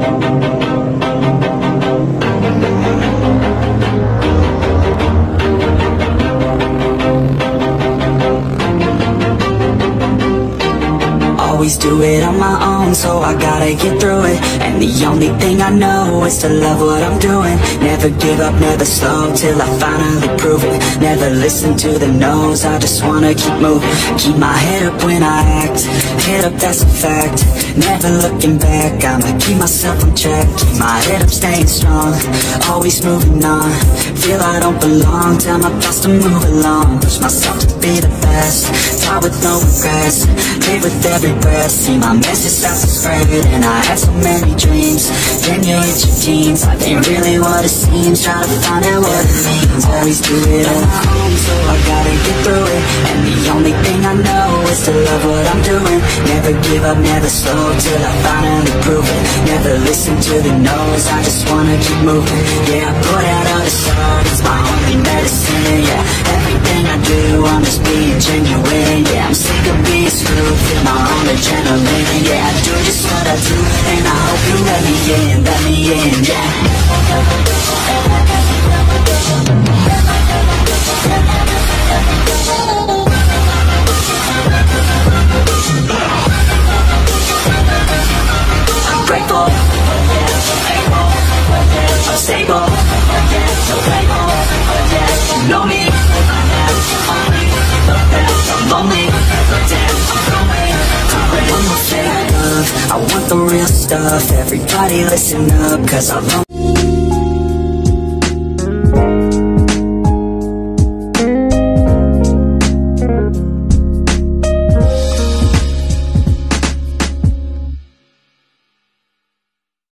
Always do it on my own, so I gotta get through it. And the only thing I know is to love what I'm doing. Never give up, never slow, till I finally prove it. Never listen to the no's, I just wanna keep moving. Keep my head up when I act, head up, that's a fact. Never looking back, I'ma keep myself on track. Keep my head up, staying strong, always moving on. Feel I don't belong, tell my thoughts to move along. Push myself to be the best, die with no regrets. Live with every breath. See my message starts to spread, and I had so many dreams. Then you hit your teens, life ain't really what it seems. Try to find out what it means. Always do it on my own, so I gotta get through it. And the only thing I know is to love what I'm doing. Never give up, never slow, till I finally prove it. Never listen to the no's, I just wanna keep moving. Yeah, I put out all the stars, it's my only medicine. Yeah, everything I do, I'm just being genuine. Yeah, I'm sick of being screwed, feel my own adrenaline. Yeah, I do just what I do, and I hope you let me in, yeah. I'm grateful, I'm stable, so grateful. You know me, I'm lonely, damn, I'm going. One more fake love, I want the real stuff. Everybody listen up, cause I love